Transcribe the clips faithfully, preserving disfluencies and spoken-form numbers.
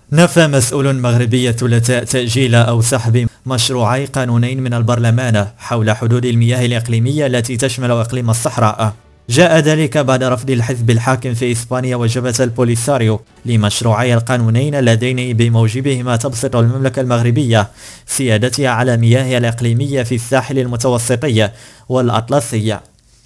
نفى مسؤول مغربي الثلاثاء تأجيل أو سحب مشروعي قانونين من البرلمان حول حدود المياه الإقليمية التي تشمل إقليم الصحراء. جاء ذلك بعد رفض الحزب الحاكم في إسبانيا وجبهة البوليساريو لمشروعي القانونين اللذين بموجبهما تبسط المملكة المغربية سيادتها على مياه الإقليمية في الساحل المتوسطي والأطلسي.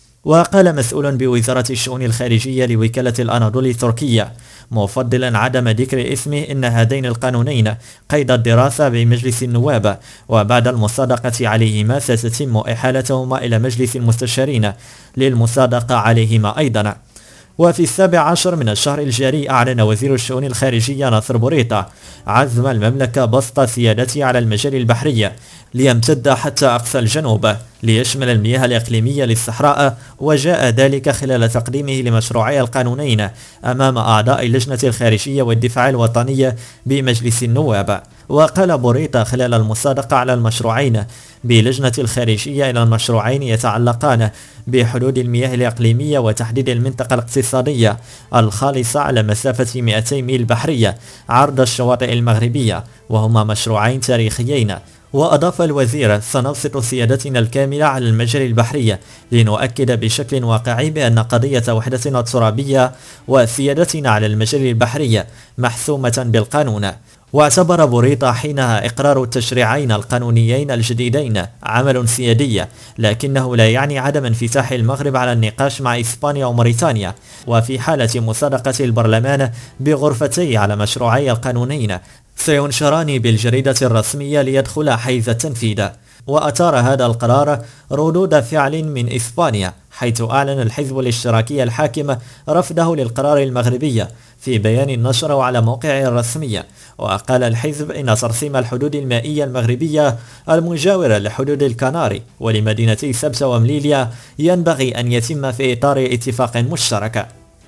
وقال مسؤول بوزارة الشؤون الخارجية لوكالة الأناضول التركية مفضلا عدم ذكر اسمه إن هذين القانونين قيد الدراسة بمجلس النواب، وبعد المصادقة عليهما ستتم إحالتهما إلى مجلس المستشارين للمصادقة عليهما أيضا. وفي السابع عشر من الشهر الجاري أعلن وزير الشؤون الخارجية ناصر بوريطة عزم المملكة بسط سيادتها على المجال البحري ليمتد حتى أقصى الجنوب ليشمل المياه الإقليمية للصحراء، وجاء ذلك خلال تقديمه لمشروعي القانونين أمام أعضاء اللجنة الخارجية والدفاع الوطني بمجلس النواب. وقال بوريطة خلال المصادقة على المشروعين بلجنة الخارجية إلى المشروعين يتعلقان بحدود المياه الإقليمية وتحديد المنطقة الاقتصادية الخالصة على مسافة مئتي ميل بحرية عرض الشواطئ المغربية، وهما مشروعين تاريخيين. وأضاف الوزير: سنبسط سيادتنا الكاملة على المجال البحري لنؤكد بشكل واقعي بأن قضية وحدتنا الترابية وسيادتنا على المجال البحري محسومة بالقانون. واعتبر بوريطة حينها إقرار التشريعين القانونيين الجديدين عمل سيادي، لكنه لا يعني عدم انفتاح المغرب على النقاش مع إسبانيا وموريتانيا، وفي حالة مصادقة البرلمان بغرفتي على مشروعي القانونين سينشران بالجريدة الرسمية ليدخل حيز التنفيذ. وأثار هذا القرار ردود فعل من إسبانيا، حيث أعلن الحزب الاشتراكي الحاكم رفضه للقرار المغربي في بيان نشره على موقعه الرسمي. وقال الحزب إن ترسيم الحدود المائية المغربية المجاورة لحدود الكناري ولمدينتي سبتة ومليليا ينبغي أن يتم في إطار اتفاق مشترك.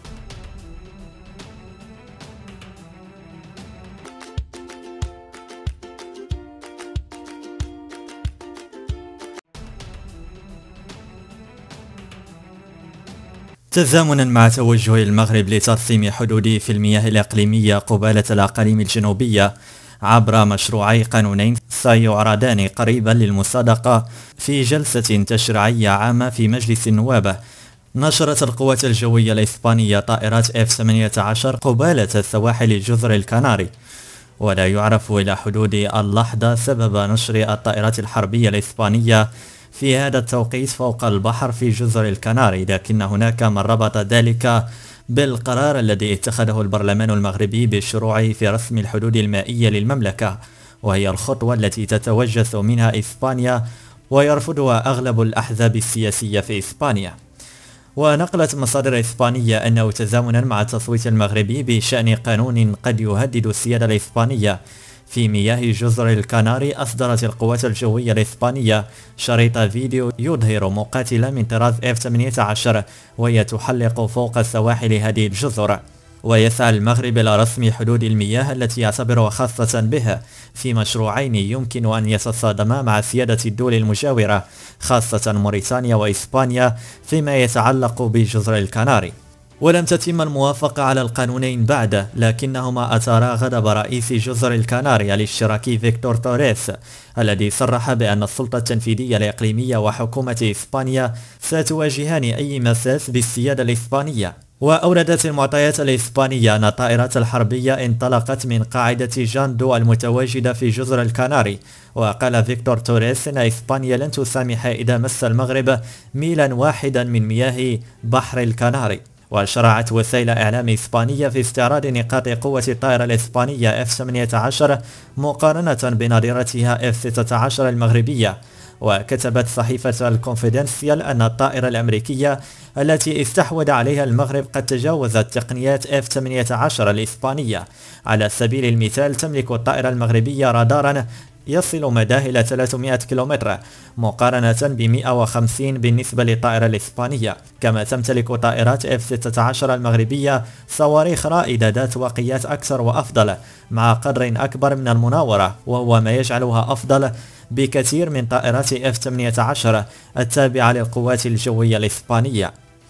تزامنا مع توجه المغرب لترسيم حدوده في المياه الإقليمية قبالة الأقاليم الجنوبية عبر مشروعي قانونين سيعرضان قريبا للمصادقة في جلسة تشريعية عامة في مجلس النواب، نشرت القوات الجوية الإسبانية طائرات إف ثمانية عشر قبالة سواحل جزر الكناري. ولا يعرف إلى حدود اللحظة سبب نشر الطائرات الحربية الإسبانية في هذا التوقيت فوق البحر في جزر الكناري، لكن هناك من ربط ذلك بالقرار الذي اتخذه البرلمان المغربي بالشروع في رسم الحدود المائية للمملكة، وهي الخطوة التي تتوجس منها إسبانيا ويرفضها أغلب الأحزاب السياسية في إسبانيا. ونقلت مصادر إسبانية أنه تزامنا مع التصويت المغربي بشأن قانون قد يهدد السيادة الإسبانية في مياه جزر الكناري، أصدرت القوات الجوية الإسبانية شريط فيديو يظهر مقاتلة من طراز إف ثمانية عشر وهي تحلق فوق سواحل هذه الجزر. ويسعى المغرب إلى رسم حدود المياه التي يعتبرها خاصة به في مشروعين يمكن أن يتصادما مع سيادة الدول المجاورة خاصة موريتانيا وإسبانيا فيما يتعلق بجزر الكناري. ولم تتم الموافقة على القانونين بعد، لكنهما أثارا غضب رئيس جزر الكناري الاشتراكي فيكتور توريس الذي صرح بأن السلطة التنفيذية الإقليمية وحكومة إسبانيا ستواجهان أي مساس بالسيادة الإسبانية. وأوردت المعطيات الإسبانية أن الطائرات الحربية انطلقت من قاعدة جاندو المتواجدة في جزر الكناري. وقال فيكتور توريس أن إسبانيا لن تسامح إذا مس المغرب ميلا واحدا من مياه بحر الكناري. وشرعت وسائل إعلام إسبانية في استعراض نقاط قوة الطائرة الإسبانية إف ثمانية عشر مقارنة بنظيرتها إف ستة عشر المغربية. وكتبت صحيفة الكونفيدنسيال أن الطائرة الأمريكية التي استحوذ عليها المغرب قد تجاوزت تقنيات إف ثمانية عشر الإسبانية. على سبيل المثال تملك الطائرة المغربية رادارا يصل مداه إلى ثلاثمئة كيلومتر مقارنة ب مئة وخمسين بالنسبة للطائرة الإسبانية. كما تمتلك طائرات إف ستة عشر المغربية صواريخ رائدة ذات وقيات أكثر وأفضل مع قدر أكبر من المناورة، وهو ما يجعلها أفضل بكثير من طائرات إف ثمانية عشر التابعة للقوات الجوية الإسبانية.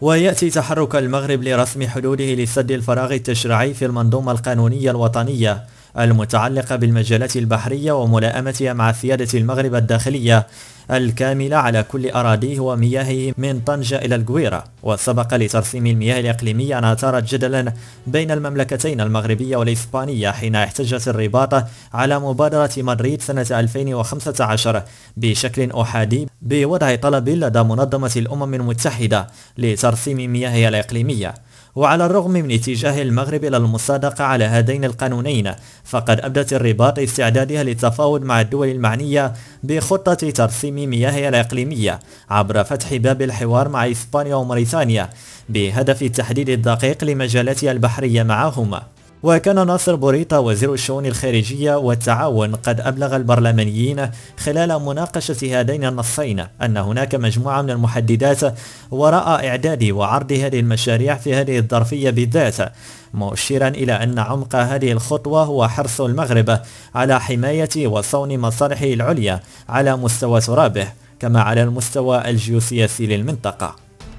ويأتي تحرك المغرب لرسم حدوده لسد الفراغ التشريعي في المنظومة القانونية الوطنية المتعلقة بالمجالات البحرية وملائمتها مع سيادة المغرب الداخلية الكاملة على كل أراضيه ومياهه من طنجة إلى القويرة. وسبق لترسيم المياه الإقليمية أن أثارت جدلا بين المملكتين المغربية والإسبانية حين احتجت الرباط على مبادرة مدريد سنة ألفين وخمسة عشر بشكل أحادي بوضع طلب لدى منظمة الأمم المتحدة لترسيم مياهها الإقليمية. وعلى الرغم من اتجاه المغرب إلى المصادقة على هذين القانونين، فقد أبدت الرباط استعدادها للتفاوض مع الدول المعنية بخطة ترسيم مياهها الإقليمية عبر فتح باب الحوار مع إسبانيا وموريتانيا بهدف التحديد الدقيق لمجالاتها البحرية معهما. وكان ناصر بوريطة وزير الشؤون الخارجية والتعاون قد أبلغ البرلمانيين خلال مناقشة هذين النصين أن هناك مجموعة من المحددات وراء إعداد وعرض هذه المشاريع في هذه الظرفية بالذات، مؤشرا إلى أن عمق هذه الخطوة هو حرص المغرب على حماية وصون مصالحه العليا على مستوى ترابه كما على المستوى الجيوسياسي للمنطقة.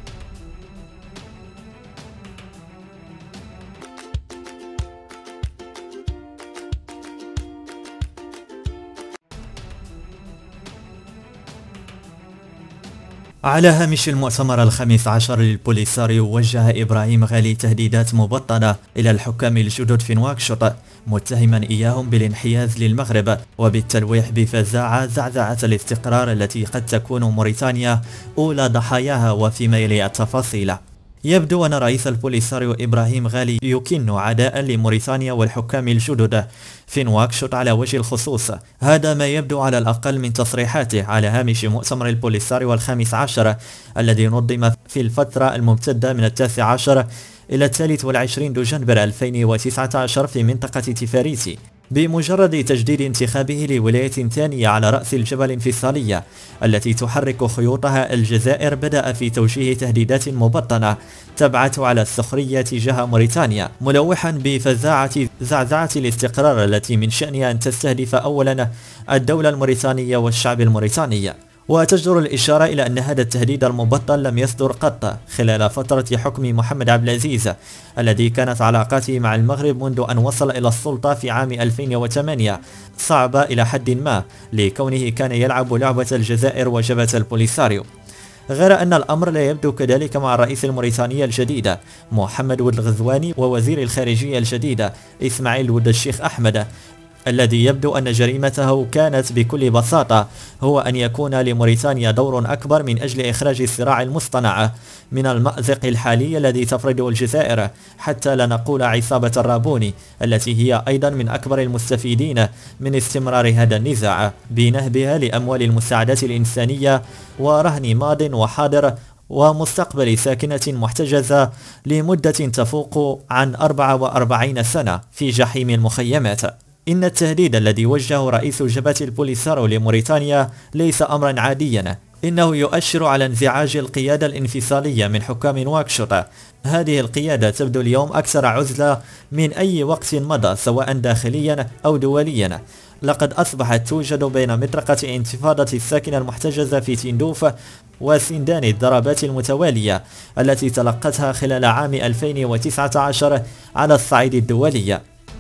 على هامش المؤتمر الخامس عشر للبوليساريو، وجه إبراهيم غالي تهديدات مبطنة إلى الحكام الجدد في نواكشوط، متهما إياهم بالانحياز للمغرب وبالتلويح بفزاعة زعزعة الاستقرار التي قد تكون موريتانيا أولى ضحاياها. وفيما يلي التفاصيل، يبدو أن رئيس البوليساريو إبراهيم غالي يكن عداء لموريتانيا والحكام الجدد في نواكشوط على وجه الخصوص. هذا ما يبدو على الأقل من تصريحاته على هامش مؤتمر البوليساريو الخامس عشر الذي نظم في الفترة الممتدة من التاسع عشر إلى الثالث والعشرين دجنبر ألفين وتسعة عشر في منطقة تيفاريتي، بمجرد تجديد انتخابه لولاية ثانية على رأس الجبل الانفصالية التي تحرك خيوطها الجزائر. بدأ في توجيه تهديدات مبطنة تبعث على السخرية تجاه موريتانيا، ملوحا بفزاعة زعزعة الاستقرار التي من شأنها أن تستهدف أولا الدولة الموريتانية والشعب الموريتاني. وتجدر الإشارة إلى أن هذا التهديد المبطن لم يصدر قط خلال فترة حكم محمد عبد العزيز الذي كانت علاقاته مع المغرب منذ أن وصل إلى السلطة في عام ألفين وثمانية صعبة إلى حد ما، لكونه كان يلعب لعبة الجزائر وجبهة البوليساريو. غير أن الأمر لا يبدو كذلك مع الرئيس الموريتاني الجديد محمد ولد الغزواني ووزير الخارجية الجديد إسماعيل ولد الشيخ أحمد، الذي يبدو أن جريمته كانت بكل بساطة هو أن يكون لموريتانيا دور أكبر من أجل إخراج الصراع المصطنع من المأزق الحالي الذي تفرضه الجزائر، حتى لا نقول عصابة الرابوني التي هي أيضا من أكبر المستفيدين من استمرار هذا النزاع بنهبها لأموال المساعدات الإنسانية ورهن ماض وحاضر ومستقبل ساكنة محتجزة لمدة تفوق عن أربع وأربعين سنة في جحيم المخيمات. إن التهديد الذي وجهه رئيس جبهة البوليساريو لموريتانيا ليس أمرا عاديا، إنه يؤشر على انزعاج القيادة الانفصالية من حكام نواكشوط. هذه القيادة تبدو اليوم أكثر عزلة من أي وقت مضى سواء داخليا أو دوليا. لقد أصبحت توجد بين مطرقة انتفاضة الساكنة المحتجزة في تندوف وسندان الضربات المتوالية التي تلقتها خلال عام ألفين وتسعة عشر على الصعيد الدولي.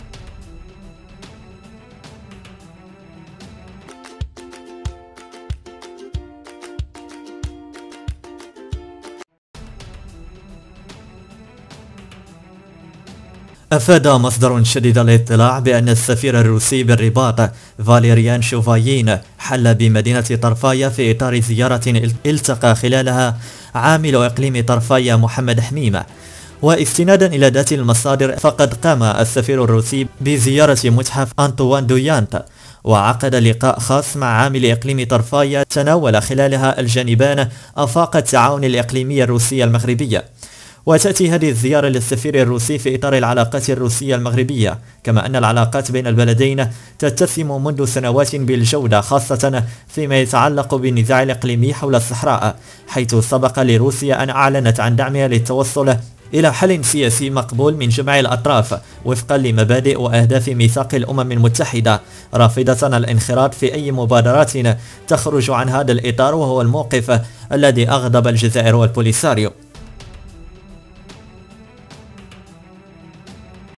أفاد مصدر شديد الاطلاع بأن السفير الروسي بالرباط فاليريان شوفايين حل بمدينة طرفايا في إطار زيارة التقى خلالها عامل إقليم طرفايا محمد حميمة. واستنادا إلى ذات المصادر، فقد قام السفير الروسي بزيارة متحف أنطوان دويانت وعقد لقاء خاص مع عامل إقليم طرفايا تناول خلالها الجانبان آفاق التعاون الإقليمي الروسي المغربية. وتأتي هذه الزيارة للسفير الروسي في إطار العلاقات الروسية المغربية، كما أن العلاقات بين البلدين تتسم منذ سنوات بالجودة، خاصة فيما يتعلق بالنزاع الإقليمي حول الصحراء، حيث سبق لروسيا أن أعلنت عن دعمها للتوصل إلى حل سياسي مقبول من جميع الأطراف وفقا لمبادئ وأهداف ميثاق الأمم المتحدة، رافضة الانخراط في أي مبادرات تخرج عن هذا الإطار، وهو الموقف الذي أغضب الجزائر والبوليساريو.